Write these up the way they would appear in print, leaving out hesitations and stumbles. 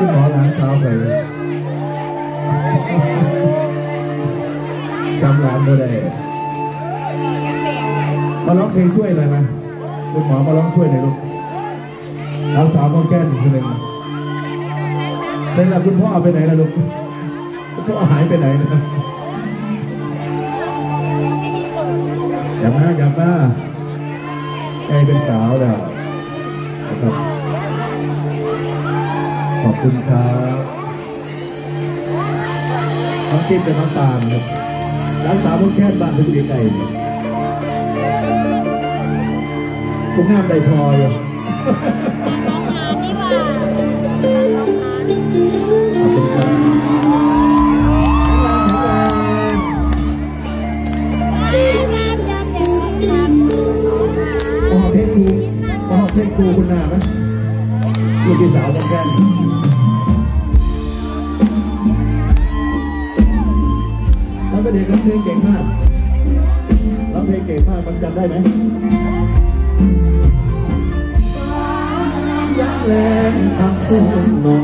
คุณหมอหลานสาวไปจำหลานบ่ได้มาร้องเพลงช่วยหน่อยไหมคุณหมอมาร้องช่วยหน่อยลูกหลานสาวมองแก้นคนหนึ่งเป็นแล้วคุณพ่อไปไหนล่ะลูกคุณพ่อหายไปไหนนะอย่ามาไอ้เป็นสาวแล้วนะครับขอบคุณครับน้องกิ๊บกับน้องตาลครับหลานสาวมองแก้นบ้านเป็นยังไงคุณงามได้พออยู่ขอบคุณครับพอเพลงครูคุณนาไหมลูกพี่สาวต้องแก้นแล้วเป็นเด็กร้องเพลงเก่งมากร้องเพลงเก่งมากมันจำได้ไหมยักษ์แหลมทำสู้นอง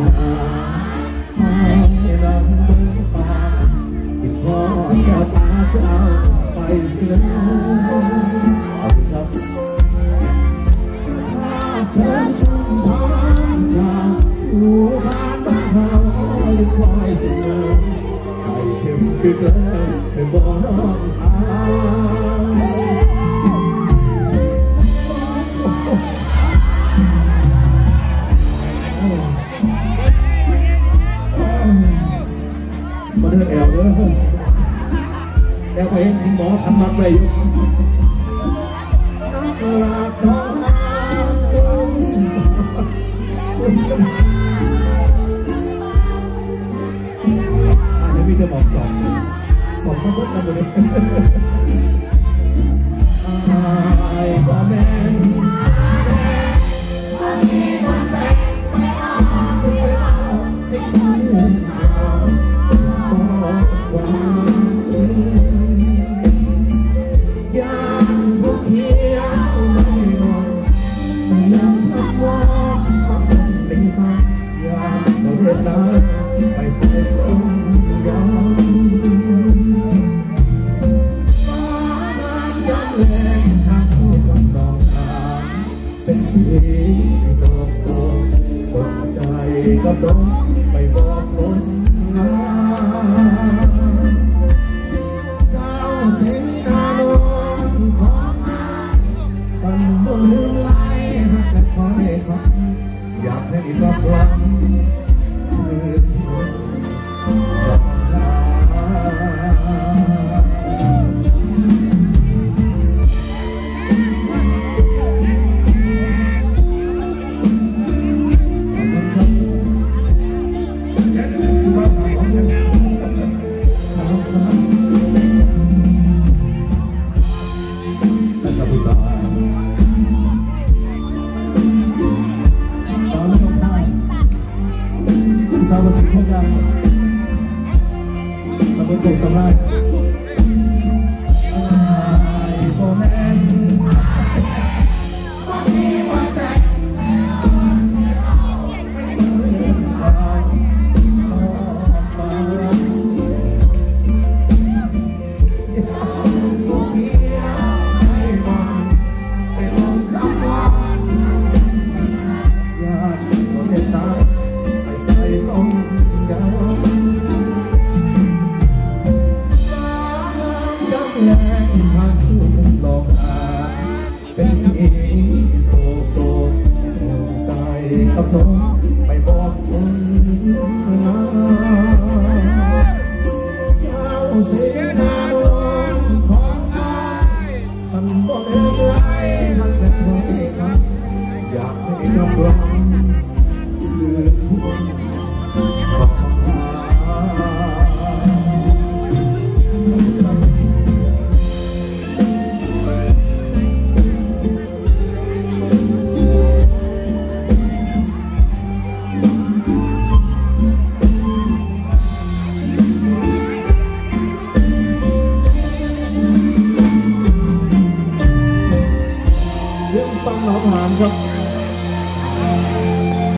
ให้นำมือฟ้าที่พ่อแก้วตาเจ้าไปเสียขอบคุณครับเชิญชมพร้อมกันรู้บ้านเฮาลูกควายเสนอให้เข้มขึ้นแล้วเป็นบ่อน้องสาวมาเดินแอลไปเห็นคุณหมอทำมัดไปอยู่น้ำกลาบน้องน้ำช่วยกันอันนี้มีแต่บอกสองมาพูดกันเลยไอ้พ่อแม่ไปเส้นอุ่นยาวฟ้าน้ำยังแรงทางหัวน้องทางเป็นสีโศกโศกสนใจกับน้องไปบอกคนงามเจ้าเส้นนานนของฝันบนลืมไหลหักและคอยเขาอยากให้มีความหวังสาวคนที่พบกันตะบนโป่งสำราญ